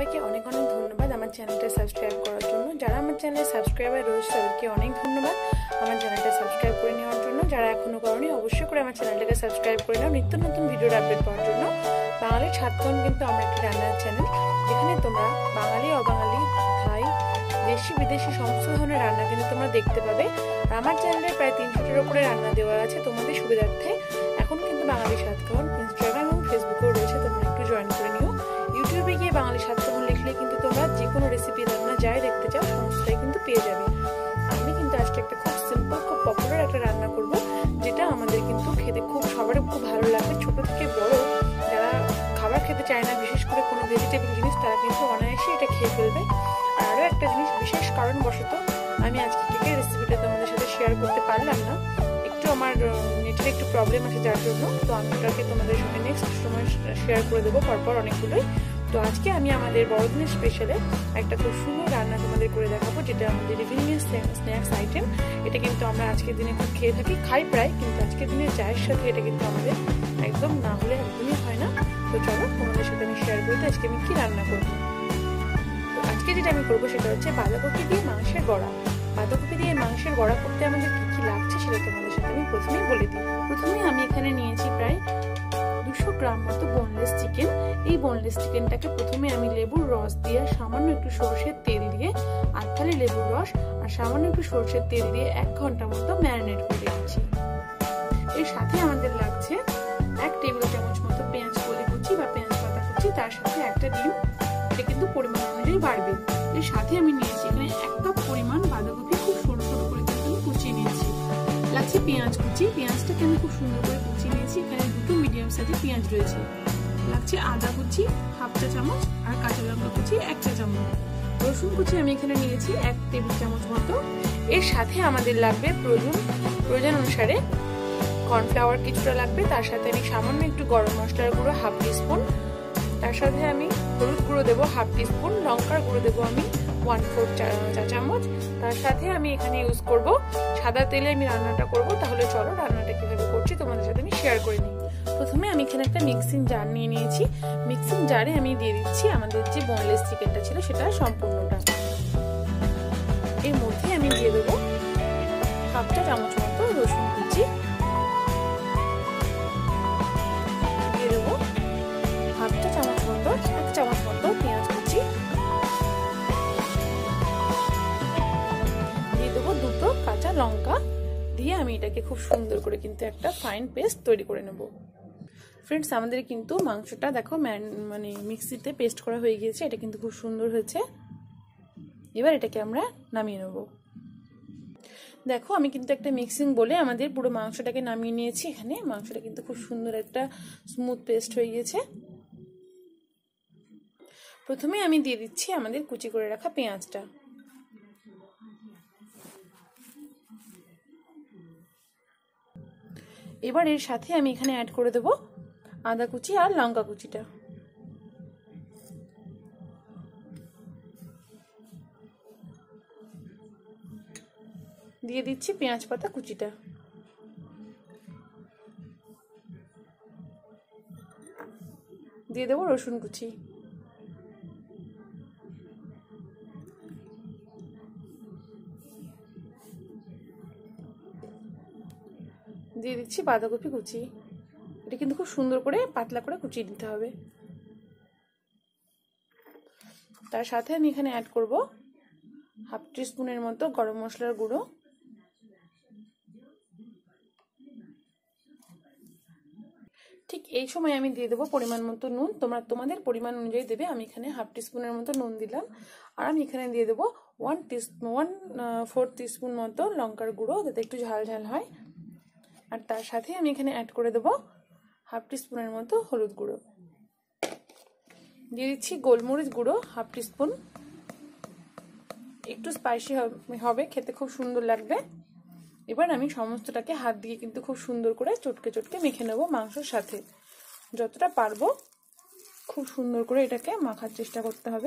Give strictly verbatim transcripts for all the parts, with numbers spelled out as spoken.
সবাইকে অনেক অনেক ধন্যবাদ আমার চ্যানেলটা সাবস্ক্রাইব করার জন্য। যারা আমার চ্যানেলে সাবস্ক্রাইবার রয়েছে তাদেরকে অনেক ধন্যবাদ আমার চ্যানেলটা সাবস্ক্রাইব করে নেওয়ার জন্য। যারা এখনো করনি অবশ্যই করে আমার চ্যানেলটাকে সাবস্ক্রাইব করে নাও নিত্য নতুন ভিডিওর আপডেট পাওয়ার জন্য। বাঙালির ছাদকন কিন্তু আমার একটি রান্নার চ্যানেল, যেখানে তোমরা বাঙালি অবাঙালি থাই দেশি বিদেশি সমস্ত ধরনের রান্না কিন্তু তোমরা দেখতে পাবে। আর আমার চ্যানেলে প্রায় তিনশোটির উপরে রান্না দেওয়া আছে তোমাদের সুবিধার্থে। এখন কিন্তু বাঙালি ছাদকন ইনস্টাগ্রাম এবং ফেসবুকেও রয়েছে, তোমরা একটু জয়েন করে নিও। ইউটিউবে গিয়ে বাঙালি ছাদকন লিখলে কিন্তু তোমরা যে কোনো রেসিপি রান্না যাই দেখতে চাও সমস্তটাই কিন্তু পেয়ে যাবে। আমি কিন্তু আজকে একটা খুব সিম্পল খুব পপুলার একটা রান্না করব, যেটা আমাদের কিন্তু খেতে খুব সবারই খুব ভালো লাগবে। ছোট থেকে বড় যারা খাবার খেতে চায় না, বিশেষ করে কোনো ভেজিটেবল জিনিস, তারা কিন্তু অনায়াসে এটা খেয়ে ফেলবে। আর আরও একটা জিনিস, বিশেষ কারণবশত আমি আজকে কেকের রেসিপিটা তোমাদের সাথে শেয়ার করতে পারলাম না, একটু আমার নেটের একটু প্রবলেম আছে যার জন্য। তো আমি ওটাকে তোমাদের সাথে নেক্সট সময় শেয়ার করে দেবো পরপর অনেকগুলোই। তো আজকে আমি আমাদের বড়দিনের স্পেশালে একটা খুব সুন্দর রান্না তোমাদের করে দেখাবো, যেটা আমাদের ইভিনিং স্ন্যাক্স আইটেম। এটা কিন্তু আমরা আজকের দিনে খুব খেয়ে থাকি, খাই প্রায়, কিন্তু আজকের দিনের চায়ের সাথে এটা কিন্তু আমাদের একদম না হলে একদমই হয় না। তো চলো তোমাদের সাথে আমি শেয়ার করতে আজকে আমি কি রান্না করবো। তো আজকে যেটা আমি করবো সেটা হচ্ছে বাঁধাকপি দিয়ে মাংসের বড়া। বাঁধাকপি দিয়ে মাংসের বড়া করতে আমাদের কি কি লাগছে সেটা তোমাদের সাথে আমি প্রথমেই বলে দিই। প্রথমে আমি এখানে নিয়েছি প্রায় দুশো গ্রাম মতো বোনলেস চিকেন। এই বোনলেস চিকেনটাকে প্রথমে আমি লেবুর রস দিয়ে, সামান্য একটু সরষের তেল দিয়ে, আধ থালি লেবুর রস আর সামান্য একটু সরষের তেল দিয়ে এক ঘন্টা মতো ম্যারিনেট করে রেখেছি। এর সাথে আমাদের লাগছে এক টেবিল চামচ মতো পেঁয়াজ কলি কুচি বা পেঁয়াজ পাতা কুচি, তার সাথে একটা ডিম। এটা কিন্তু পরিমাণ অনুযায়ী বাড়বে। এর সাথে আমি নিয়েছি এখানে এক কাপ পরিমাণ বাঁধাকপি খুব সরু সরু করে কিন্তু কুচিয়ে নিয়েছি। লাগছে পেঁয়াজ কুচি, পেঁয়াজটাকে আমি খুব সুন্দর করে কুচিয়ে নিয়েছি। এখানে দুটো মিডিয়াম সাইজের পেঁয়াজ রয়েছে। লাগছে আদা কুচি হাফ চা চামচ আর কাঁচা লঙ্কা কুচি এক চা চামচ। রসুন কুচি আমি এখানে নিয়েছি এক টেবিল চামচ মতো। এর সাথে আমাদের লাগবে প্রয়োজন প্রয়োজন অনুসারে কর্নফ্লাওয়ার কিছুটা লাগবে। তার সাথে আমি সামান্য একটু গরম মশলার গুঁড়ো হাফ টিস্পুন, তার সাথে আমি হলুদ গুঁড়ো দেবো হাফ টিস্পুন, লঙ্কার গুঁড়ো দেবো আমি ওয়ান ফোর চা চামচ। তার সাথে আমি এখানে ইউজ করব সাদা তেলে আমি রান্নাটা করব। তাহলে চলো রান্নাটা কিভাবে করছি তোমাদের সাথে আমি শেয়ার করে নিই। প্রথমে আমি এখানে একটা মিক্সিং জার নিয়ে নিয়েছি। মিক্সিং জারে আমি দিয়ে দিচ্ছি আমাদের যে বোনলেস চিকেনটা ছিল সেটা সম্পূর্ণটা। এর মধ্যে আমি দিয়ে দেবো হাফ চা চামচ মতো রসুন কুচি, দিয়ে দেবো হাফ চা চামচ মতো এক চামচ মতো পেঁয়াজ কুচি, দিয়ে দেবো দুটো কাঁচা লঙ্কা, দিয়ে আমি এটাকে খুব সুন্দর করে কিন্তু একটা ফাইন পেস্ট তৈরি করে নেব। ফ্রেন্ডস, আমাদের কিন্তু মাংসটা দেখো মানে মিক্সিতে পেস্ট করা হয়ে গিয়েছে। এটা কিন্তু খুব সুন্দর হয়েছে। এবার এটাকে আমরা নামিয়ে নেব। দেখো আমি কিন্তু একটা মিক্সিং বলে আমাদের পুরো মাংসটাকে নামিয়ে নিয়েছি। এখানে মাংসটা কিন্তু খুব সুন্দর একটা স্মুথ পেস্ট হয়ে গিয়েছে। প্রথমে আমি দিয়ে দিচ্ছি আমাদের কুচি করে রাখা পেঁয়াজটা। এবার এর সাথে আমি এখানে অ্যাড করে দেব আদা কুচি আর লঙ্কা কুচিটা। দিয়ে দিচ্ছি পেঁয়াজ পাতা কুচিটা। দিয়ে দেবো রসুন কুচি। দিয়ে দিচ্ছি বাঁধাকপি কুচি। এটা কিন্তু খুব সুন্দর করে পাতলা করে কুচিয়ে দিতে হবে। তার সাথে আমি এখানে অ্যাড করব হাফ টিস্পুনের মতো গরম মশলার গুঁড়ো, ঠিক এই সময় আমি দিয়ে দেবো পরিমাণ মতো নুন। তোমরা তোমাদের পরিমাণ অনুযায়ী দেবে। আমি এখানে হাফ টিস্পুনের মতো নুন দিলাম। আর আমি এখানে দিয়ে দেবো one teaspoon one four teaspoon মতো লঙ্কার গুঁড়ো, যাতে একটু ঝাল ঝাল হয়। আর তার সাথে আমি এখানে অ্যাড করে দেবো হাফ টিস্পুনের মতো হলুদ গুঁড়ো। দিয়ে দিচ্ছি গোলমরিচ গুঁড়ো হাফ টিস্পুন। একটু স্পাইসি হবে, খেতে খুব সুন্দর লাগবে। এবার আমি সমস্তটাকে হাত দিয়ে কিন্তু খুব সুন্দর করে চটকে চটকে মেখে নেব মাংসের সাথে। যতটা পারবো খুব সুন্দর করে এটাকে মাখার চেষ্টা করতে হবে।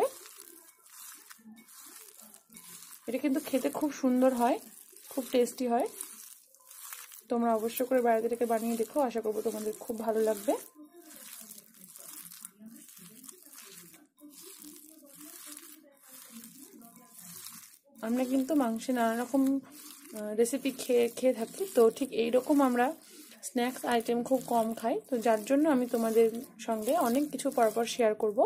এটা কিন্তু খেতে খুব সুন্দর হয়, খুব টেস্টি হয়। তোমরা অবশ্য করে বাড়িতে এটাকে বানিয়ে দেখো, আশা করবো তোমাদের খুব ভালো লাগবে। আমরা কিন্তু মাংসে নানা রকম রেসিপি খেয়ে খেয়ে থাকি, তো ঠিক এইরকম আমরা স্ন্যাক্স আইটেম খুব কম খাই, তো যার জন্য আমি তোমাদের সঙ্গে অনেক কিছু পরপর শেয়ার করব।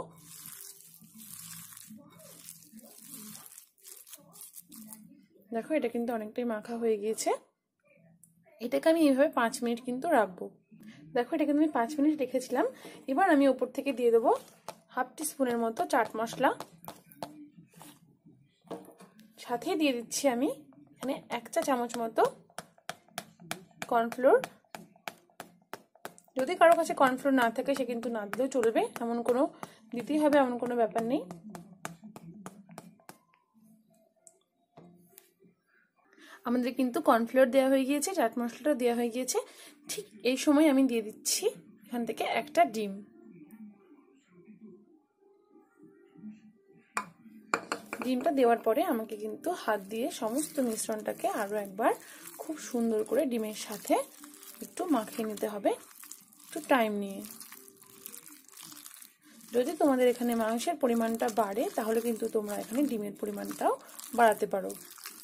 দেখো এটা কিন্তু অনেকটাই মাখা হয়ে গিয়েছে। এটাকে আমি এইভাবে পাঁচ মিনিট কিন্তু রাখবো। দেখো এটা কিন্তু আমি পাঁচ মিনিট রেখেছিলাম। এবার আমি ওপর থেকে দিয়ে দেবো হাফ টি স্পুনের মতো চাট মশলা, সাথে দিয়ে দিচ্ছি আমি এখানে এক চা চামচ মতো কর্নফ্লোর। যদি কারো কাছে কর্নফ্লোর না থাকে সে কিন্তু না দিলেও চলবে, এমন কোনো দিতেই হবে এমন কোনো ব্যাপার নেই। আমাদের কিন্তু কর্নফ্লোর দেওয়া হয়ে গিয়েছে, চাট মশলাটাও দেওয়া হয়ে গিয়েছে। ঠিক এই সময় আমি দিয়ে দিচ্ছি এখান থেকে একটা ডিম। ডিমটা দেওয়ার পরে আমাকে কিন্তু হাত দিয়ে সমস্ত মিশ্রণটাকে আরও একবার খুব সুন্দর করে ডিমের সাথে একটু মাখিয়ে নিতে হবে, একটু টাইম নিয়ে। যদি তোমাদের এখানে মাংসের পরিমাণটা বাড়ে তাহলে কিন্তু তোমরা এখানে ডিমের পরিমাণটাও বাড়াতে পারো।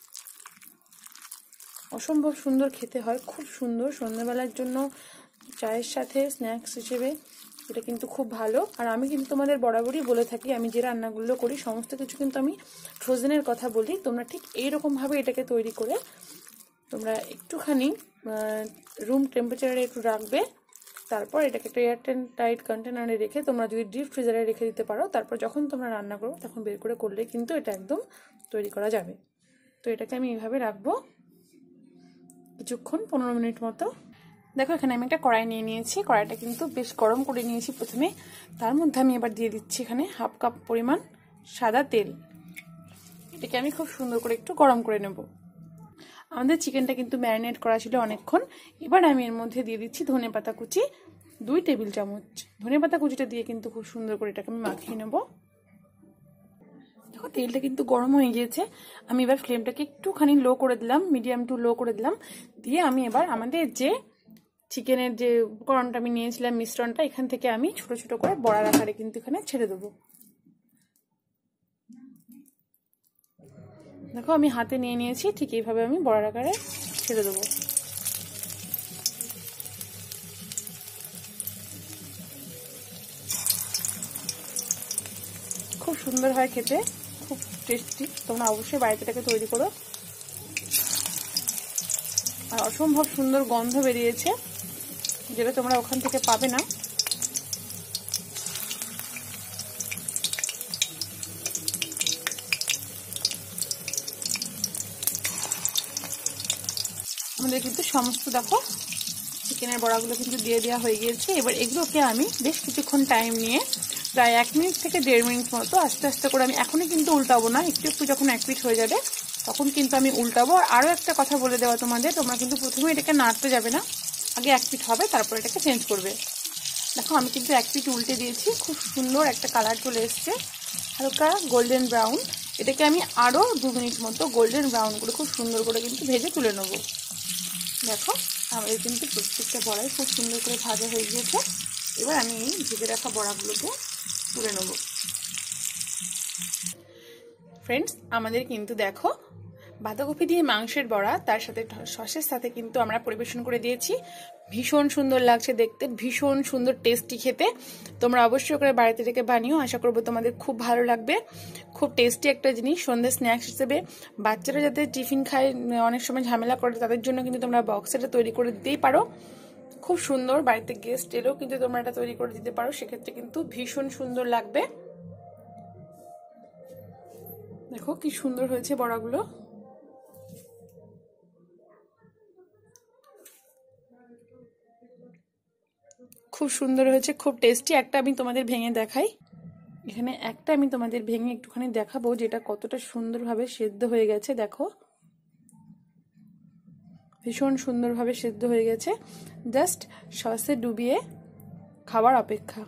অসম্ভব সুন্দর খেতে হয়, খুব সুন্দর। সন্ধ্যাবেলার জন্য চায়ের সাথে স্ন্যাক্স হিসেবে এটা কিন্তু খুব ভালো। আর আমি কিন্তু তোমাদের বরাবরই বলে থাকি, আমি যে রান্নাগুলো করি সমস্ত কিছু কিন্তু আমি ফ্রোজেনের কথা বলি। তোমরা ঠিক এইরকমভাবে এটাকে তৈরি করে তোমরা একটুখানি রুম টেম্পারেচারে একটু রাখবে, তারপর এটাকে একটা এয়ারটাইট টাইট কন্টেনারে রেখে তোমরা যদি ডিপ ফ্রিজারে রেখে দিতে পারো, তারপর যখন তোমরা রান্না করো তখন বের করে করলে কিন্তু এটা একদম তৈরি করা যাবে। তো এটাকে আমি এইভাবে রাখবো কিছুক্ষণ, পনেরো মিনিট মতো। দেখো এখানে আমি একটা কড়াই নিয়ে নিয়েছি, কড়াইটা কিন্তু বেশ গরম করে নিয়েছি প্রথমে। তার মধ্যে আমি এবার দিয়ে দিচ্ছি এখানে হাফ কাপ পরিমাণ সাদা তেল। এটাকে আমি খুব সুন্দর করে একটু গরম করে নেব। আমাদের চিকেনটা কিন্তু ম্যারিনেট করা ছিল অনেকক্ষণ। এবার আমি এর মধ্যে দিয়ে দিচ্ছি ধনে পাতা কুচি দুই টেবিল চামচ। ধনে পাতা কুচিটা দিয়ে কিন্তু খুব সুন্দর করে এটাকে আমি মাখিয়ে নেব। দেখো তেলটা কিন্তু গরম হয়ে গিয়েছে। আমি এবার ফ্লেমটাকে একটুখানি লো করে দিলাম, মিডিয়াম টু লো করে দিলাম। দিয়ে আমি এবার আমাদের যে চিকেনের যে উপকরণটা আমি নিয়েছিলাম মিশ্রণটা, এখান থেকে আমি ছোট ছোট করে বড়ার আকারে কিন্তু এখানে ছেড়ে দেবো। দেখো আমি হাতে নিয়ে নিয়েছি, ঠিক এইভাবে আমি বড়ার আকারে ছেড়ে দেবো। খুব সুন্দর হয় খেতে, খুব টেস্টি। তোমরা অবশ্যই বাড়িতে এটাকে তৈরি করো। আর অসম্ভব সুন্দর গন্ধ বেরিয়েছে, যেটা তোমরা ওখান থেকে পাবে না। আমাদের কিন্তু সমস্ত দেখো চিকেনের বড়াগুলো কিন্তু দিয়ে দেওয়া হয়ে গিয়েছে। এবার এগুলোকে আমি বেশ কিছুক্ষণ টাইম নিয়ে প্রায় এক মিনিট থেকে দেড় মিনিট মতো আস্তে আস্তে করে, আমি এখনই কিন্তু উল্টাবো না, একটু একটু যখন এক পিঠ হয়ে যাবে তখন কিন্তু আমি উল্টাবো। আর আরও একটা কথা বলে দেওয়া তোমাদের, তোমরা কিন্তু প্রথমে এটাকে নাড়তে যাবে না, আগে এক পিঠ হবে তারপর এটাকে চেঞ্জ করবে। দেখো আমি কিন্তু এক পিঠ উল্টে দিয়েছি, খুব সুন্দর একটা কালার চলে এসছে, হালকা গোল্ডেন ব্রাউন। এটাকে আমি আরও দু মিনিট মতো গোল্ডেন ব্রাউন করে খুব সুন্দর করে কিন্তু ভেজে তুলে নেব। দেখো আমাদের কিন্তু প্রত্যেকটা বড়াই খুব সুন্দর করে ভাজা হয়ে গিয়েছে। এবার আমি এই ভেজে রাখা বড়াগুলোকে তুলে নেব। ফ্রেন্ডস আমাদের কিন্তু দেখো বাঁধাকপি দিয়ে মাংসের বড়া, তার সাথে সসের সাথে কিন্তু আমরা পরিবেশন করে দিয়েছি। ভীষণ সুন্দর লাগছে দেখতে, ভীষণ সুন্দর টেস্টি খেতে। তোমরা অবশ্যই করে বাড়িতে থেকে বানিও, আশা করবো তোমাদের খুব ভালো লাগবে। খুব টেস্টি একটা জিনিস, সন্ধ্যে স্ন্যাক্স হিসেবে। বাচ্চারা যাতে টিফিন খায়, অনেক সময় ঝামেলা করে, তাদের জন্য কিন্তু তোমরা বক্স এটা তৈরি করে দিতেই পারো। খুব সুন্দর, বাড়িতে গেস্ট এলেও কিন্তু তোমরা এটা তৈরি করে দিতে পারো, সেক্ষেত্রে কিন্তু ভীষণ সুন্দর লাগবে। দেখো কি সুন্দর হয়েছে বড়াগুলো। খুব সুন্দর হয়েছে, খুব টেস্টি। একটা আমি তোমাদের ভেঙে দেখাই, এখানে একটা আমি তোমাদের ভেঙে একটুখানি দেখাবো যেটা কতটা সুন্দরভাবে সেদ্ধ হয়ে গেছে। দেখো ভীষণ সুন্দরভাবে সেদ্ধ হয়ে গেছে, জাস্ট সসে ডুবিয়ে খাবার অপেক্ষা।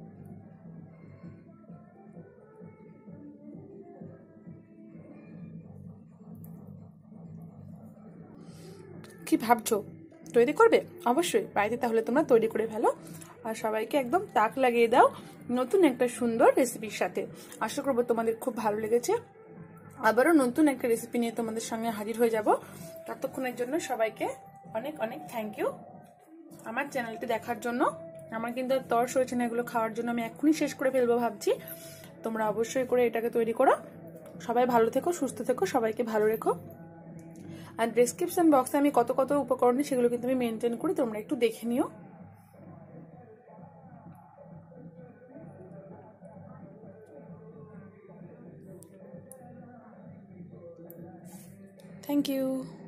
কি ভাবছো, তৈরি করবে? অবশ্যই বাড়িতে তাহলে তোমরা তৈরি করে ফেলো আর সবাইকে একদম তাক লাগিয়ে দাও নতুন একটা সুন্দর রেসিপির সাথে। আশা করবো তোমাদের খুব ভালো লেগেছে। আবারও নতুন একটা রেসিপি নিয়ে তোমাদের সঙ্গে হাজির হয়ে যাব। ততক্ষণের জন্য সবাইকে অনেক অনেক থ্যাংক ইউ আমার চ্যানেলটি দেখার জন্য। আমার কিন্তু তর্স হয়েছে না এগুলো খাওয়ার জন্য, আমি এক্ষুনি শেষ করে ফেলবো ভাবছি। তোমরা অবশ্যই করে এটাকে তৈরি করো। সবাই ভালো থেকো, সুস্থ থেকো, সবাইকে ভালো রেখো। আর ডেসক্রিপশন বক্সে আমি কত কত উপকরণ সেগুলো কিন্তু আমি মেনটেন করি, তোমরা একটু দেখে নিও। Thank you.